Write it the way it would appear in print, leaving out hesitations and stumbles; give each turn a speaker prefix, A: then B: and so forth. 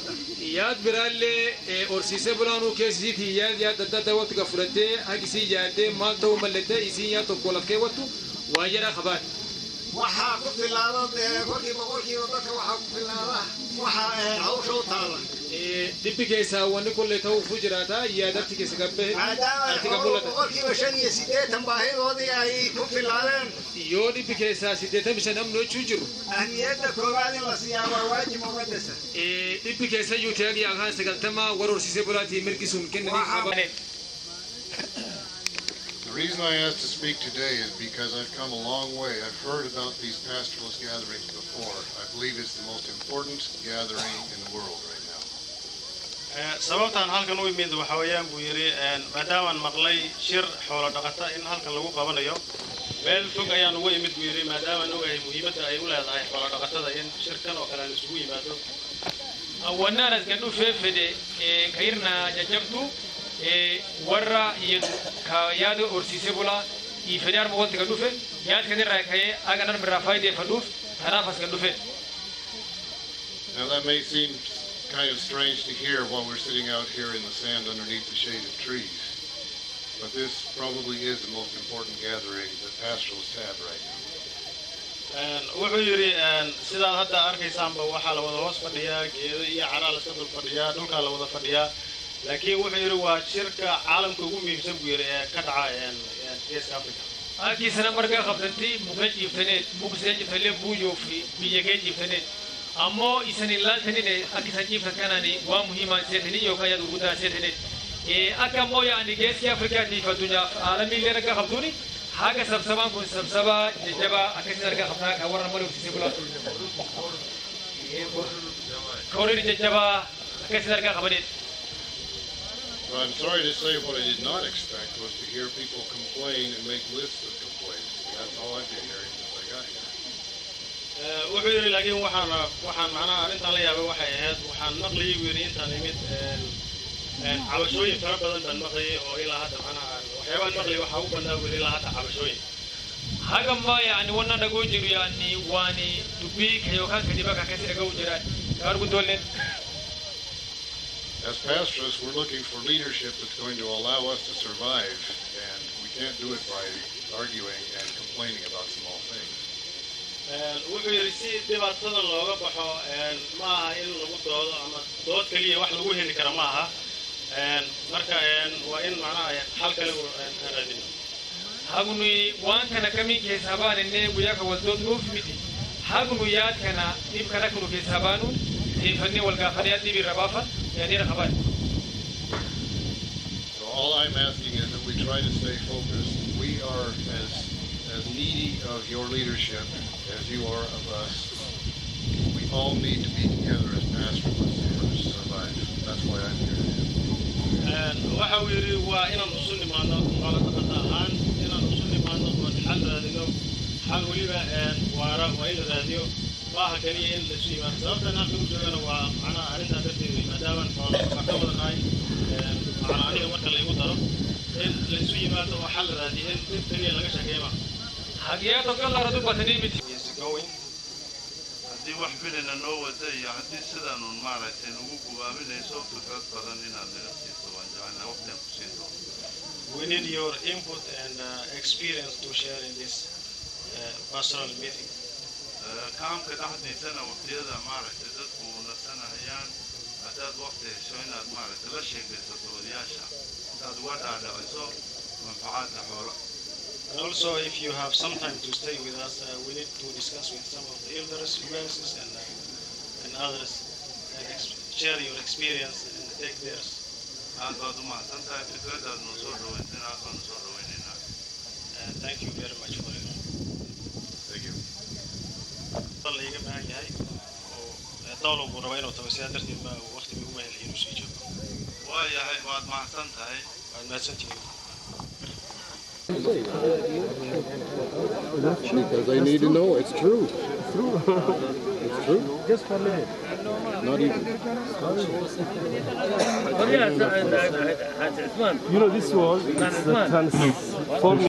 A: ياد برالي أورسيسة بلانو كيسيتي ياد دادا وقت كفرته هكسي ياد ما تو ملته يسي ياد تقولك وقتو واجرا خبر
B: وحا كل الأرض كل بقول كي وضك وحا كل الأرض وحا عوشو تارا
A: دبي كيسا ونقول تو فجراتا يادتك كيسكبه
B: هذا بقول كي وشان يسيته تنباهي وضي أي كل الأرض
A: يودي بكيسا سيدته مشان أمنو تشجر
B: أهمية كوباني وصيام وواجب مقدسة
A: دبي كيسا يوتيالي أغان سكالتما ورورسيسة بلاتي مركزون كنني خبر.
C: The reason I asked to speak today is because I've come a long way. I've heard about these pastoralist gatherings before. I believe it's the most important gathering in the world right now.
D: sababtan halkan u yimid waxa weeyaan buu yiri maadaama maqlay shir xoolo dhaqata in halkan lagu qabanayo meel fog ayaan uga yimid buu yiri maadaama ogahay muhiimadda ay u leedahay xoolo dhaqatada in shirkan oo kale isugu yimaado
A: awanaana gadu feefede kayrna jajabtu warra yaado orsiise bula ifadar moqolta gadu fe yaad kadin raakay aganan miraafayde faduf tanafas gadu fe.
C: Now that may seem kind of strange to hear while we're sitting out here in the sand underneath the shade of trees, but this probably is the most important gathering that pastoralists have right now.
D: wuxuu yiri sidaad hadda arkaysaanba waxaa la wada hoos fadhiyaa geedo iyo caraa la iska dul fadhiyaa dhulka la wada fadhiyaa laakiin wuxuu yiri waa shirka caalamka ugu muhiimsan buu yiri ee ka dhaca Geeska Afrika
A: akisana marka qabtay mukajiftaneed muksajifale buuyo fi biyagajiftaneed ammo isanilla tanine akisan jifta kanani waa muhiiman seetani yo kaya uguda seetani akamo yani Geeska Afrika ti fadunya alami lera ka qabtuni haga sabsaban kun sabsaba jaba akisar ka qabna ka warna malu sibula kori jaba akisar ka qabane.
C: But I'm sorry to say what I did not expect was to hear people complain and make lists of complaints. That's all I've been hearing since I got here.
D: wuxuu yiri laakiin waxaan macnaha arintan la yaabay waxay ahayd waxaan maqlayay wiiri intaan imid cabashooyin fara badan baan maqlayay oo ilaa hadda macnaha waxyaabaan maqlayay waxa ugu badnaa wiiri ilaa hadda cabashooyin
A: haga ma yani wannan dhago jiru yani wani dubi kayo kan kadiba ka kasi dhago jira kargu dolen.
C: As pastoralists, we're looking for leadership that's going to allow us to survive, and we can't do it by arguing and complaining about small things.
D: wuxuu yiri si dhibaatada looga baxo ma aha in lagu doodo ama dood kaliya wax lagu heli kara ma aha marka waa in macnaha xal kale raadino
A: hagunu waan kana kami ke sabaan ne buya ka wado noof midi hagunu yaad kana dib kana kunu ke sabaanu fanni wal gaafariyaad dibi rabafa yani khabar.
C: So all I'm asking is that we try to stay focused. We are as needy of your leadership as you are of us. We all need to be together as pastoralists in order to survive. That's why I'm here today.
D: waxa uu yiri waa inaan usul nimaano xoolo dhaqata ahaan inaan usul nimaano oo xal raadino xal waliba waara waa in la raadiyo maaha kaliya in la sii yimaado sababtan aan ugu joogana waa macnaha arrinta darteed maadaama xoolo dhaqata wadanahay macnaha aniga marka la igu daro in la sii yimaado oo xal raadiyo in dib kaliya laga shaqeeyo
A: hagiyato kala radu batani mid
E: is going haddii wax filina noo wada iyo haddii sidan uun maaragtay ugu gubaaminayso fikrad badan inaad naga siiso waan jecelnaa waqtigan ku siin doono.
D: We need your input and experience to share in this pastoral meeting.
E: kaamka dhexdiisana waqtiyada maaragtay dadku nasanayaan haddaad waqti hesho inaad maaragtay la sheekaysato odayaasha intaad uga dhaadhiciso manfacaadka xoolo.
D: And also, if you have some time to stay with us, we need to discuss with some of the elders, UNCs, and others, and share your experience and take theirs.
E: aad baad u mahadsantahay fikradaad noo soo dhaweynteen aad baan usoo dhaweynaynaa.
D: Thank you very much for it.
C: Thank you.
D: الله يجمع هاي طالب ورواينا وتوسيع درتي ما وقت بيقوم يلعبوا شيء جوا.
E: ويا هاي بعد ما حسنتها
D: بعد ما حسنتي.
C: Because I need to know it's true. It's true. It's true.
F: Just for a minute.
C: Not even.
F: You know, this wall is the transform.